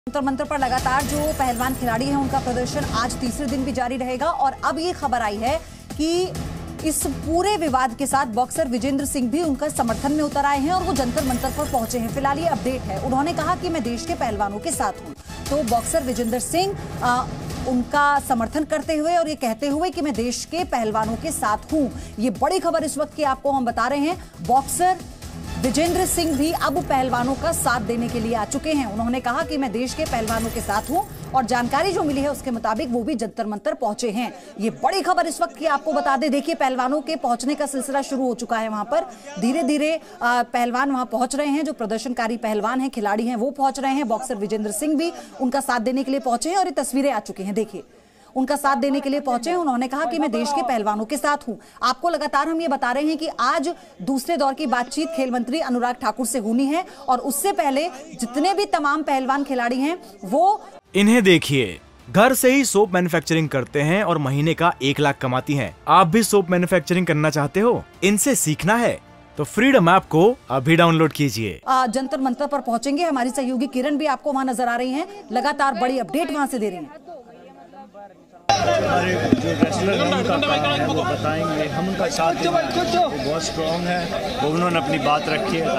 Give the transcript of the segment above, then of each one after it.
जंतर मंतर पर लगातार जो पहलवान खिलाड़ी हैं उनका प्रदर्शन आज तीसरे दिन भी जारी रहेगा और अब ये खबर आई है कि इस पूरे विवाद के साथ बॉक्सर विजेंद्र सिंह भी उनका समर्थन में उतर आए हैं और वो जंतर मंतर पर पहुंचे हैं। फिलहाल ये अपडेट है। उन्होंने कहा कि मैं देश के पहलवानों के साथ हूं। तो बॉक्सर विजेंद्र सिंह उनका समर्थन करते हुए और ये कहते हुए कि मैं देश के पहलवानों के साथ हूं। ये बड़ी खबर इस वक्त की आपको हम बता रहे हैं। बॉक्सर विजेंद्र सिंह भी अब पहलवानों का साथ देने के लिए आ चुके हैं। उन्होंने कहा कि मैं देश के पहलवानों के साथ हूं और जानकारी जो मिली है उसके मुताबिक वो भी जंतर मंतर पहुंचे हैं। ये बड़ी खबर इस वक्त की आपको बता दें। देखिए, पहलवानों के पहुंचने का सिलसिला शुरू हो चुका है। वहां पर धीरे धीरे पहलवान वहां पहुंच रहे हैं। जो प्रदर्शनकारी पहलवान हैं, खिलाड़ी हैं, वो पहुंच रहे हैं। बॉक्सर विजेंद्र सिंह भी उनका साथ देने के लिए पहुंचे हैं और ये तस्वीरें आ चुकी हैं। देखिए, उनका साथ देने के लिए पहुंचे हैं। उन्होंने कहा कि मैं देश के पहलवानों के साथ हूं। आपको लगातार हम ये बता रहे हैं कि आज दूसरे दौर की बातचीत खेल मंत्री अनुराग ठाकुर से होनी है और उससे पहले जितने भी तमाम पहलवान खिलाड़ी हैं वो इन्हें देखिए, घर से ही सोप मैन्युफैक्चरिंग करते हैं और महीने का 1 लाख कमाती हैं। आप भी सोप मैन्युफैक्चरिंग करना चाहते हो? इनसे सीखना है तो फ्रीडम ऐप को अभी डाउनलोड कीजिए। जंतर मंतर पर पहुंचेंगे। हमारी सहयोगी किरण भी आपको वहां नजर आ रही हैं, लगातार बड़ी अपडेट वहां से दे रही हैं। हमारे जो रेसलर हैं उनका काम है वो बताएंगे, हम उनका साथ देंगे। वो बहुत स्ट्रॉन्ग है, वो उन्होंने अपनी बात रखी है।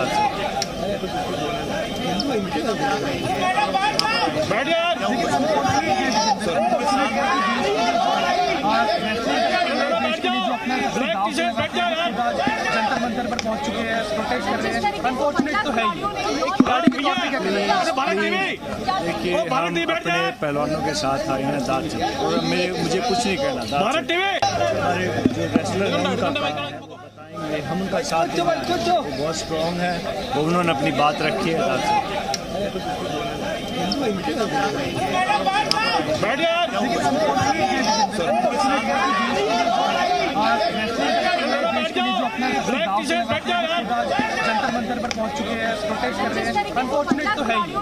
जंतर मंतर पर पहुंच चुके हैं, प्रोटेस्ट कर रहे हैं। अनफॉर्चुनेट तो है ही। देखिए, हम अपने पहलवानों के साथ आए हैं दाद से और मुझे कुछ नहीं कहना। हमारे जो रेसलर हैं उनका काम है वो बताएंगे, हम उनका साथ देंगे। वो बहुत स्ट्रॉन्ग है, वो उन्होंने अपनी बात रखी है। जंतर मंतर पर पहुंच चुके हैं, प्रोटेस्ट कर रहे हैं। अनफॉर्चुनेट तो है ही।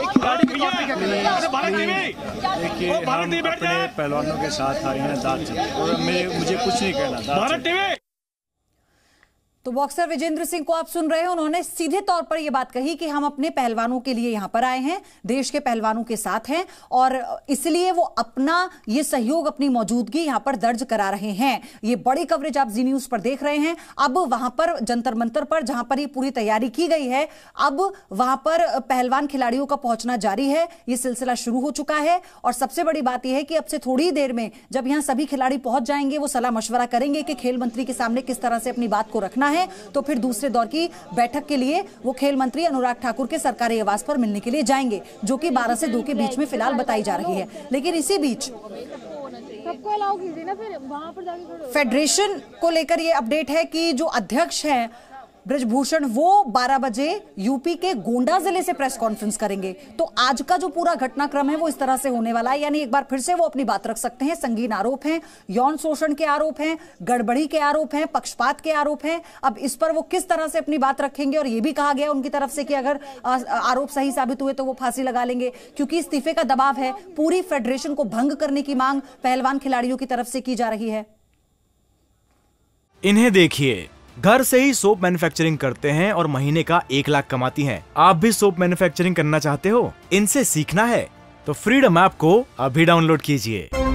देखिए, हम अपने पहलवानों के साथ आए हैं दाद से और मुझे कुछ नहीं कहना। तो बॉक्सर विजेंद्र सिंह को आप सुन रहे हैं। उन्होंने सीधे तौर पर यह बात कही कि हम अपने पहलवानों के लिए यहां पर आए हैं, देश के पहलवानों के साथ हैं और इसलिए वो अपना ये सहयोग, अपनी मौजूदगी यहां पर दर्ज करा रहे हैं। ये बड़ी कवरेज आप जी न्यूज पर देख रहे हैं। अब वहां पर जंतर मंतर पर जहां पर ये पूरी तैयारी की गई है, अब वहां पर पहलवान खिलाड़ियों का पहुंचना जारी है। ये सिलसिला शुरू हो चुका है और सबसे बड़ी बात यह है कि अब से थोड़ी देर में जब यहां सभी खिलाड़ी पहुंच जाएंगे, वो सलाह मशवरा करेंगे कि खेल मंत्री के सामने किस तरह से अपनी बात को रखना है। तो फिर दूसरे दौर की बैठक के लिए वो खेल मंत्री अनुराग ठाकुर के सरकारी आवास पर मिलने के लिए जाएंगे, जो कि 12 से 2 के बीच में फिलहाल बताई जा रही है। लेकिन इसी बीच सबको अलाउ कीजिए ना, फिर वहां पर जाके फेडरेशन को लेकर ये अपडेट है कि जो अध्यक्ष हैं ब्रजभूषण, वो 12 बजे यूपी के गोंडा जिले से प्रेस कॉन्फ्रेंस करेंगे। तो आज का जो पूरा घटनाक्रम है वो इस तरह से होने वाला है। यानी एक बार फिर से वो अपनी बात रख सकते हैं। संगीन आरोप हैं, यौन शोषण के आरोप हैं, गड़बड़ी के आरोप हैं, पक्षपात के आरोप हैं। अब इस पर वो किस तरह से अपनी बात रखेंगे और ये भी कहा गया उनकी तरफ से कि अगर आरोप सही साबित हुए तो वो फांसी लगा लेंगे, क्योंकि इस्तीफे का दबाव है। पूरी फेडरेशन को भंग करने की मांग पहलवान खिलाड़ियों की तरफ से की जा रही है। इन्हें देखिए, घर से ही सोप मैन्युफैक्चरिंग करते हैं और महीने का 1 लाख कमाती हैं। आप भी सोप मैन्युफैक्चरिंग करना चाहते हो? इनसे सीखना है तो फ्रीडम ऐप को अभी डाउनलोड कीजिए।